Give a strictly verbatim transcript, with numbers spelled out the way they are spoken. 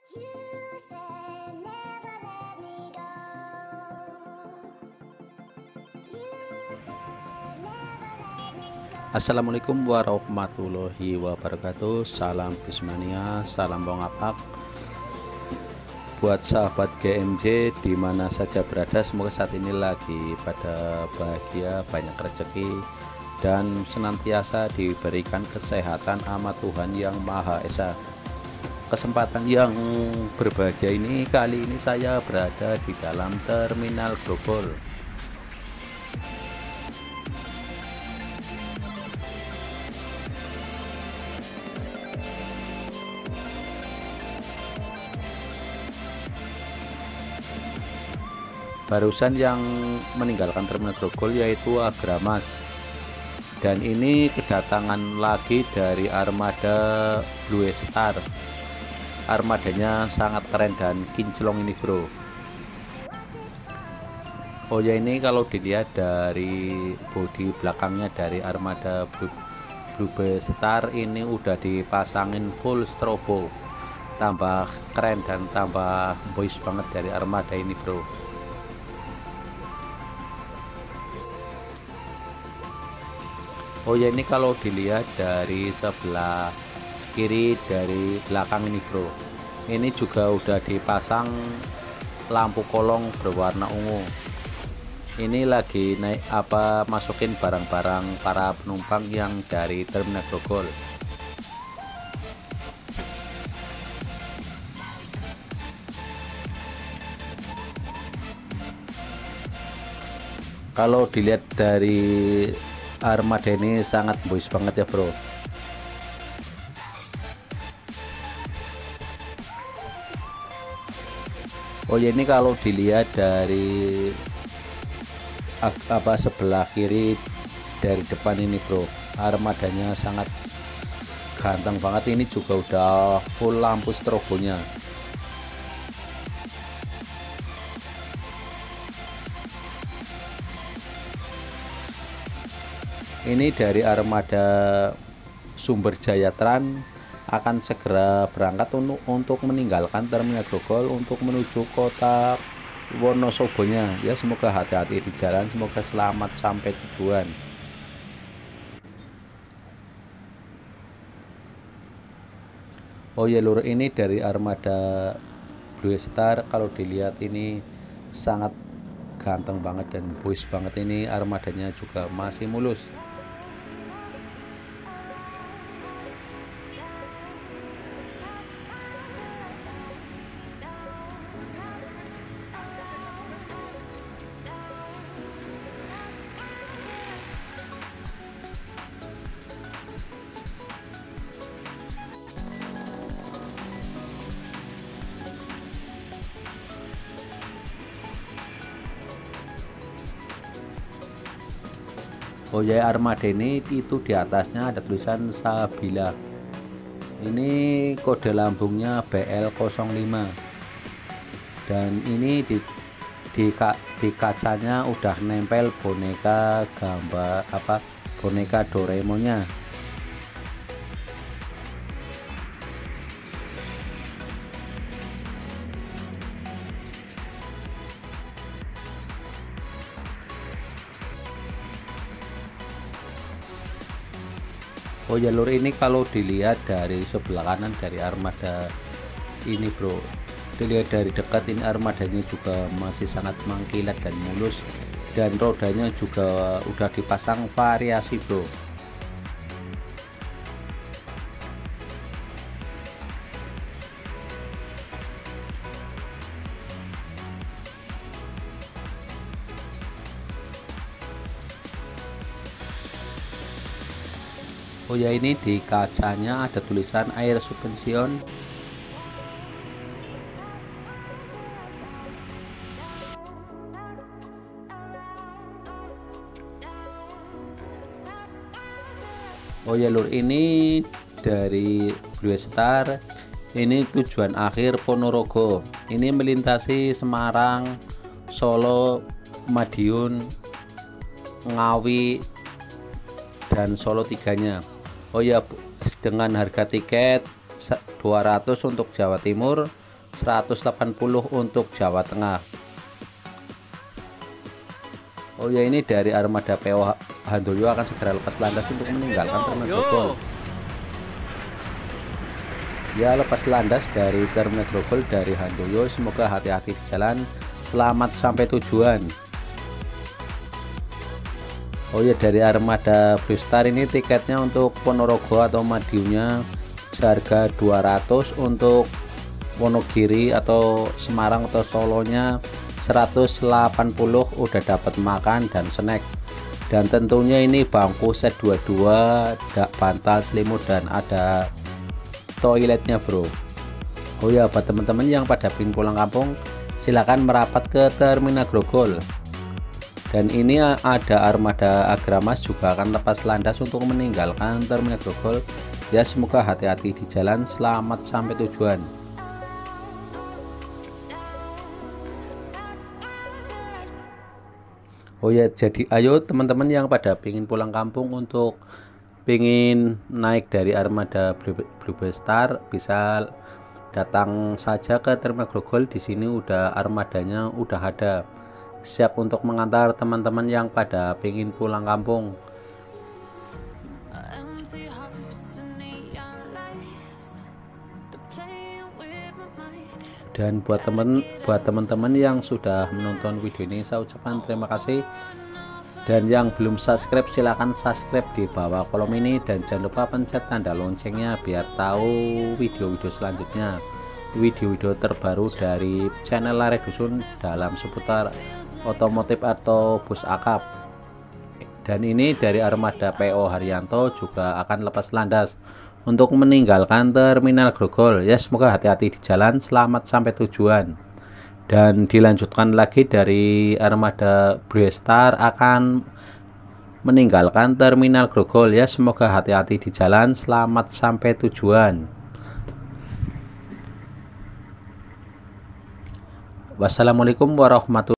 You said never let me go. You said never let me go. Assalamualaikum warahmatullahi wabarakatuh. Salam Bismania, salam bongapak. Buat sahabat G M J di mana saja berada, semoga saat ini lagi pada bahagia, banyak rezeki, dan senantiasa diberikan kesehatan sama Tuhan Yang Maha Esa. Kesempatan yang berbahagia ini, kali ini saya berada di dalam Terminal Grogol. Barusan yang meninggalkan Terminal Grogol yaitu Agramas, dan ini kedatangan lagi dari armada Blue Star. Armadanya sangat keren dan kinclong ini bro. Oh ya, ini kalau dilihat dari bodi belakangnya dari armada Blue, Blue Star ini udah dipasangin full strobo, tambah keren dan tambah boys banget dari armada ini bro. Oh ya, ini kalau dilihat dari sebelah kiri dari belakang ini bro, ini juga udah dipasang lampu kolong berwarna ungu. Ini lagi naik apa masukin barang-barang para penumpang yang dari Terminal Grogol. Kalau dilihat dari armada ini sangat boys banget ya bro. Oh ya, ini kalau dilihat dari apa sebelah kiri dari depan ini bro, armadanya sangat ganteng banget. Ini juga udah full lampu strobonya. Ini dari armada Sumber Jaya Tran akan segera berangkat untuk, untuk meninggalkan Terminal Grogol untuk menuju kota Wonosobonya. Ya, semoga hati-hati di jalan, semoga selamat sampai tujuan. Oh ya lur, ini dari armada Blue Star, kalau dilihat ini sangat ganteng banget dan boys banget. Ini armadanya juga masih mulus. Oh ya, armada ini itu di atasnya ada tulisan Sabila. Ini kode lambungnya B L nol lima, dan ini di di, di kacanya udah nempel boneka gambar apa boneka Doraemonnya. Oh ya lur, ini kalau dilihat dari sebelah kanan dari armada ini bro, dilihat dari dekat ini armadanya juga masih sangat mengkilat dan mulus, dan rodanya juga udah dipasang variasi bro. Oh ya, ini di kacanya ada tulisan air suspension. Oh ya lur, ini dari Blue Star, ini tujuan akhir Ponorogo. Ini melintasi Semarang, Solo, Madiun, Ngawi, dan Solo tiganya. Oh ya, dengan harga tiket dua ratus untuk Jawa Timur, seratus delapan puluh untuk Jawa Tengah. Oh ya, ini dari armada P O Handoyo akan segera lepas landas untuk meninggalkan Terminal Grogol. Ya, lepas landas dari Terminal Grogol dari Handoyo. Semoga hati-hati di jalan, selamat sampai tujuan. Oh ya, dari armada Blue Star ini tiketnya untuk Ponorogo atau Madiunnya seharga dua ratus, untuk Wonogiri atau Semarang atau Solonya seratus delapan puluh, udah dapat makan dan snack. Dan tentunya ini bangku set dua puluh dua, ada bantal selimut dan ada toiletnya bro. Oh ya, buat teman-teman yang pada pingin pulang kampung, silakan merapat ke Terminal Grogol. Dan ini ada armada Agramas juga akan lepas landas untuk meninggalkan Terminal Grogol. Ya, semoga hati-hati di jalan, selamat sampai tujuan. Oh ya, jadi ayo teman-teman yang pada pingin pulang kampung, untuk pingin naik dari armada Blue, Blue Star, bisa datang saja ke Terminal Grogol. Di sini udah armadanya udah ada, siap untuk mengantar teman-teman yang pada pingin pulang kampung. Dan buat temen buat teman-teman yang sudah menonton video ini, saya ucapkan terima kasih. Dan yang belum subscribe, silahkan subscribe di bawah kolom ini, dan jangan lupa pencet tanda loncengnya biar tahu video-video selanjutnya, video-video terbaru dari channel Lare Dusun dalam seputar otomotif atau bus akap. Dan ini dari armada P O Haryanto juga akan lepas landas untuk meninggalkan Terminal Grogol. Ya, semoga hati-hati di jalan, selamat sampai tujuan. Dan dilanjutkan lagi dari armada Blue Star akan meninggalkan Terminal Grogol. Ya, semoga hati-hati di jalan, selamat sampai tujuan. Wassalamualaikum warahmatullahi wabarakatuh.